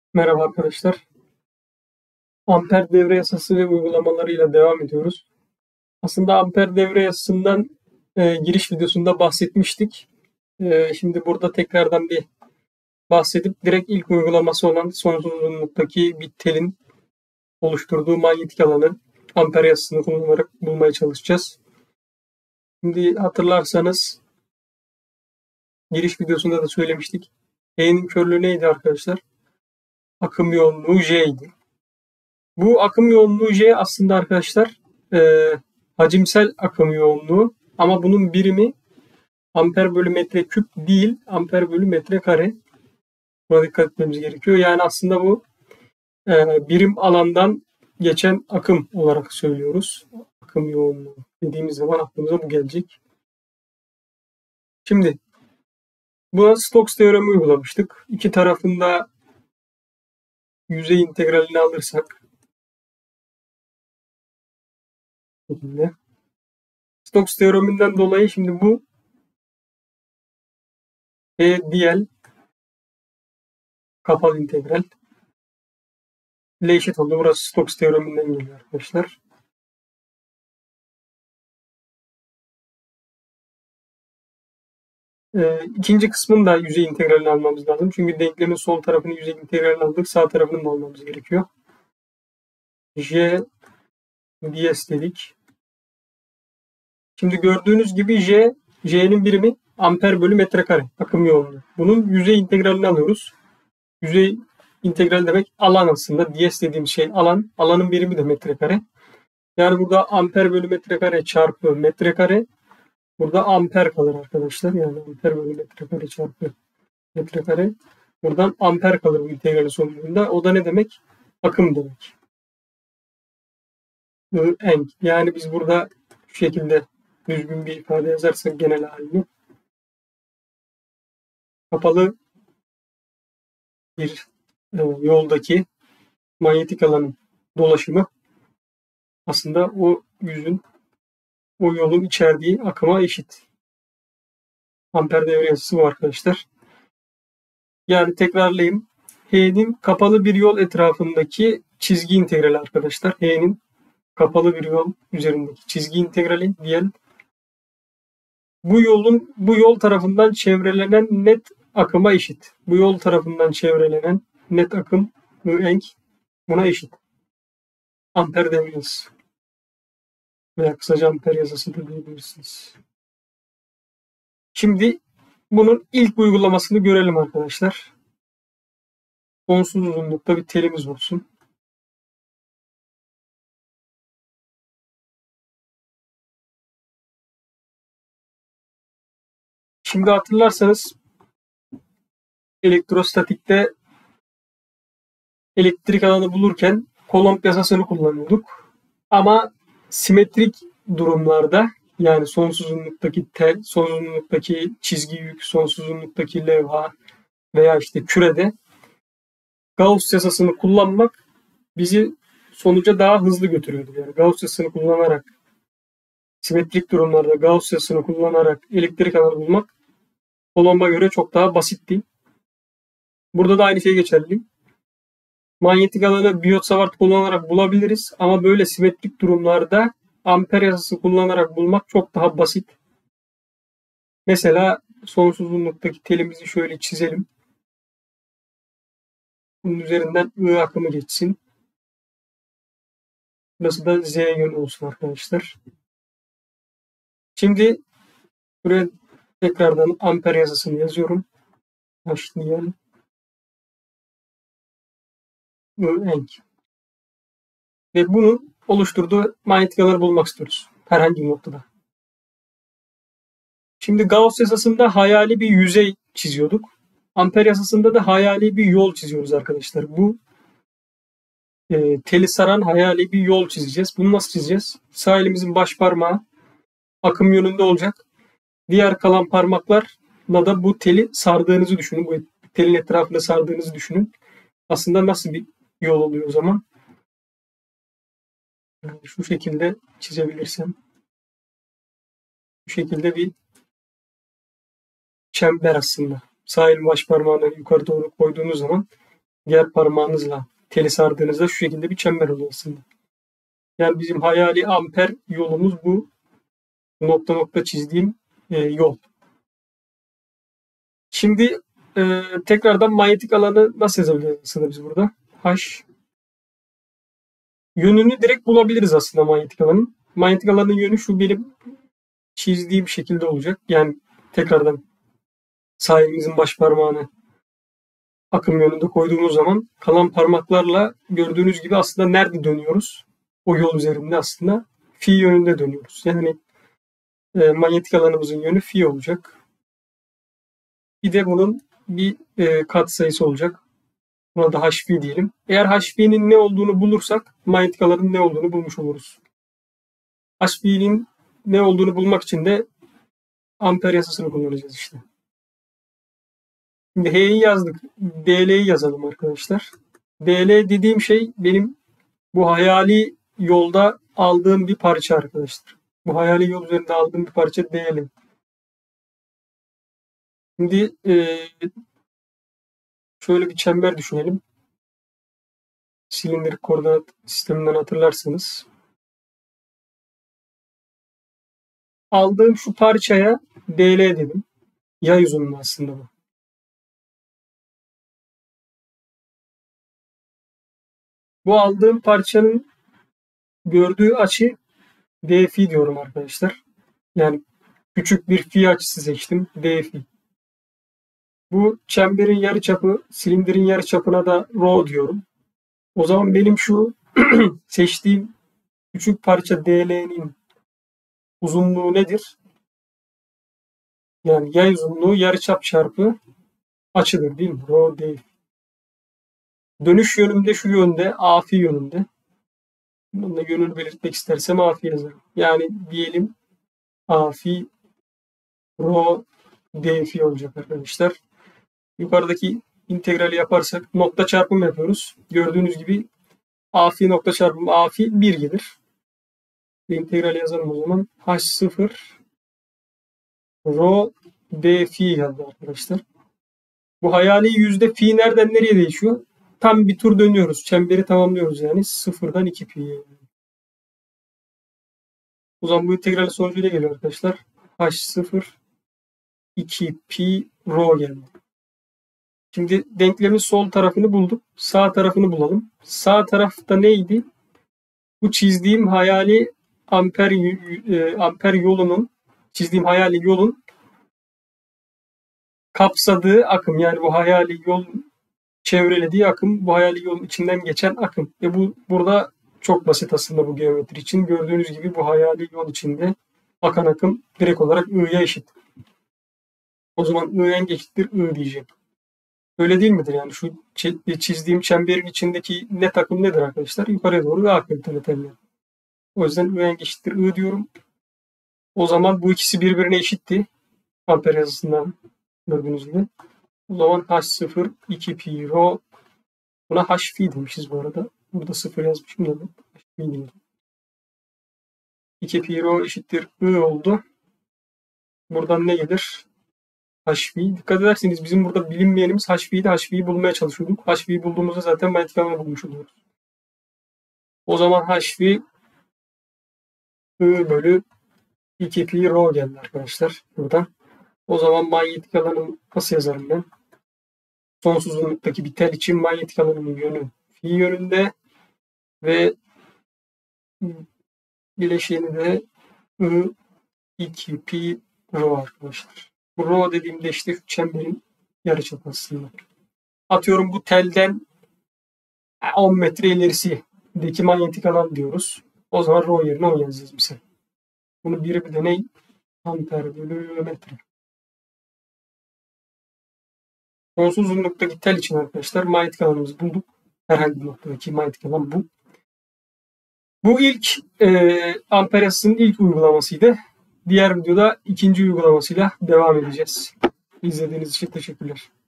Merhaba arkadaşlar. Amper devre yasası ve uygulamalarıyla devam ediyoruz. Aslında amper devre yasasından giriş videosunda bahsetmiştik. Şimdi burada tekrardan bir bahsedip direkt ilk uygulaması olan sonsuz uzunluktaki bir telin oluşturduğu manyetik alanı amper yasasını kullanarak bulmaya çalışacağız. Şimdi hatırlarsanız giriş videosunda da söylemiştik. E'nin körlüğü neydi arkadaşlar? Akım yoğunluğu J idi. Bu akım yoğunluğu J aslında arkadaşlar hacimsel akım yoğunluğu ama bunun birimi amper bölü metre küp değil, amper bölü metre kare. Buna dikkat etmemiz gerekiyor. Yani aslında bu birim alandan geçen akım olarak söylüyoruz. Akım yoğunluğu dediğimiz zaman aklımıza bu gelecek. Şimdi buna Stokes teoremi uygulamıştık. İki tarafında yüzey integralini alırsak şekilde. Stokes teoreminden dolayı şimdi bu dl kapalı integral ile eşit oldu. Burası Stokes teoreminden geliyor arkadaşlar. İkinci kısmın da yüzey integralini almamız lazım. Çünkü denklemin sol tarafını yüzey integralini aldık. Sağ tarafını da almamız gerekiyor. J ds dedik. Şimdi gördüğünüz gibi J'nin birimi amper bölü metrekare akım yoğunluğu. Bunun yüzey integralini alıyoruz. Yüzey integral demek alan aslında. Ds dediğim şey alan. Alanın birimi de metrekare. Yani burada amper bölü metrekare çarpı metrekare. Burada amper kalır arkadaşlar. Yani amper bölü metrekare çarpı metrekare. Buradan amper kalır bu integralin sonucunda. O da ne demek? Akım demek. Enk. Yani biz burada şu şekilde düzgün bir ifade yazarsak genel halini kapalı bir yoldaki manyetik alanın dolaşımı aslında o yolun içerdiği akıma eşit. Amper devre yasası bu arkadaşlar. Yani tekrarlayayım. H'nin kapalı bir yol etrafındaki çizgi integrali arkadaşlar. H'nin kapalı bir yol üzerindeki çizgi integrali diyelim. Bu yol tarafından çevrelenen net akıma eşit. Bu yol tarafından çevrelenen net akım enk buna eşit. Amper devre yasası. Veya kısaca amper yasası da diyebilirsiniz. Şimdi bunun ilk uygulamasını görelim arkadaşlar. Sonsuz uzunlukta bir telimiz olsun. Şimdi hatırlarsanız elektrostatikte elektrik alanı bulurken Coulomb yasasını kullanıyorduk. Ama simetrik durumlarda yani sonsuz uzunluktaki tel, sonsuz uzunluktaki çizgi yük, sonsuz uzunluktaki levha veya işte kürede Gauss yasasını kullanmak bizi sonuca daha hızlı götürüyordu. Yani Gauss yasasını kullanarak simetrik durumlarda Gauss yasasını kullanarak elektrik alanı bulmak Coulomb'a göre çok daha basitti. Burada da aynı şey geçerli. Manyetik alanı Biot-Savart kullanarak bulabiliriz ama böyle simetrik durumlarda amper yasası kullanarak bulmak çok daha basit. Mesela sonsuz uzunluktaki telimizi şöyle çizelim. Bunun üzerinden I akımı geçsin. Burası da Z yönü olsun arkadaşlar. Şimdi buraya tekrardan amper yasasını yazıyorum. Başlayalım. I enk. Ve bunu oluşturduğu manyetik alanı bulmak istiyoruz. Herhangi bir noktada. Şimdi Gauss yasasında hayali bir yüzey çiziyorduk. Amper yasasında da hayali bir yol çiziyoruz arkadaşlar. Bu teli saran hayali bir yol çizeceğiz. Bunu nasıl çizeceğiz? Sağ elimizin baş parmağı akım yönünde olacak. Diğer kalan parmaklarla da bu teli sardığınızı düşünün. Bu telin etrafında sardığınızı düşünün. Aslında nasıl bir yol oluyor o zaman? Şu şekilde çizebilirsem. Bu şekilde bir çember aslında. Sağ elin baş parmağını yukarı doğru koyduğunuz zaman diğer parmağınızla teli sardığınızda şu şekilde bir çember oluyor aslında. Yani bizim hayali amper yolumuz bu nokta nokta çizdiğim yol. Şimdi tekrardan manyetik alanı nasıl yazabiliriz aslında biz burada? H. Yönünü direkt bulabiliriz aslında manyetik alanın. Manyetik alanın yönü şu benim çizdiğim şekilde olacak. Yani tekrardan sağ elimizin baş parmağını akım yönünde koyduğumuz zaman kalan parmaklarla gördüğünüz gibi aslında nerede dönüyoruz? O yol üzerinde aslında fi yönünde dönüyoruz. Yani manyetik alanımızın yönü fi olacak. Bir de bunun bir katsayısı olacak. Buna da hv diyelim. Eğer hv'nin ne olduğunu bulursak manyetik alanın ne olduğunu bulmuş oluruz. Hv'nin ne olduğunu bulmak için de amper yasasını kullanacağız işte. Şimdi H'yi yazdık. DL'yi yazalım arkadaşlar. DL dediğim şey benim bu hayali yolda aldığım bir parça arkadaşlar. Bu hayali yol üzerinde aldığım bir parça DL. Şimdi şöyle bir çember düşünelim. Silindirik koordinat sisteminden hatırlarsanız. Aldığım şu parçaya DL dedim. Yay uzunluğu aslında bu. Bu aldığım parçanın gördüğü açı DFi diyorum arkadaşlar. Yani küçük bir fi açısı seçtim. DFi. Bu çemberin yarıçapı, silindirin yarıçapına da rho diyorum. O zaman benim şu seçtiğim küçük parça DL'nin uzunluğu nedir? Yani yay uzunluğu yarıçap çarpı açıdır değil mi? Rho değil. Dönüş yönümde şu yönde, AFi yönünde. Bunun da yönünü belirtmek istersem AFi yazarım. Yani diyelim AFi Rho DFi olacak arkadaşlar. Yukarıdaki integrali yaparsak nokta çarpım yapıyoruz. Gördüğünüz gibi AFi nokta çarpım AFi 1 gelir. İntegrali yazalım o zaman. H0 Rho DFi geldi arkadaşlar. Bu hayali yüzde fi nereden nereye değişiyor? Tam bir tur dönüyoruz. Çemberi tamamlıyoruz yani. 0'dan 2 pi. O zaman bu integrali sonucuyla geliyor arkadaşlar. H0 2 pi rho geldi. Şimdi denklemin sol tarafını bulduk. Sağ tarafını bulalım. Sağ tarafta neydi? Bu çizdiğim hayali amper yolunun, çizdiğim hayali yolun kapsadığı akım. Yani bu hayali yolun çevrelediği akım, bu hayali yolun içinden geçen akım. Bu burada çok basit aslında bu geometri için. Gördüğünüz gibi bu hayali yol içinde akan akım direkt olarak I'ya eşit. O zaman I'en eşittir I diyeceğim. Öyle değil midir? Yani şu çizdiğim çemberin içindeki net akım nedir arkadaşlar? Yukarıya doğru I akımı teller. O yüzden I'en eşittir I diyorum. O zaman bu ikisi birbirine eşitti. Amper yazısından gördüğünüz gibi. O zaman H0 2 pi rho, buna Hfi demişiz bu arada. Burada 0 yazmışım da Hfi diyorum. 2 pi rho eşittir I oldu. Buradan ne gelir? Hfi. Dikkat ederseniz bizim burada bilinmeyenimiz Hfi'ydi. Hfi'yi bulmaya çalışıyorduk. Hfi'yi bulduğumuzda zaten manyetik alanı bulmuş oluyoruz. O zaman Hfi I bölü 2 pi rho geldi arkadaşlar buradan. O zaman manyetik alanı nasıl yazarım ben? Sonsuz uzunluktaki bir tel için manyetik alanının yönü fi yönünde ve bileşeni de I 2 pi rho arkadaşlar. Bu rho dediğimde işte şu çemberin yarıçapı aslında. Atıyorum bu telden 10 metre ilerisindeki manyetik alan diyoruz. O zaman rho yerine 10 yazacağız misal. Bunu bir de ne? Amper bölü metre. Sonsuz uzunluktaki tel için arkadaşlar manyetik alanımızı bulduk. Herhangi bir noktadaki manyetik alan bu. Bu ilk amper yasasının ilk uygulamasıydı. Diğer videoda ikinci uygulamasıyla devam edeceğiz. İzlediğiniz için teşekkürler.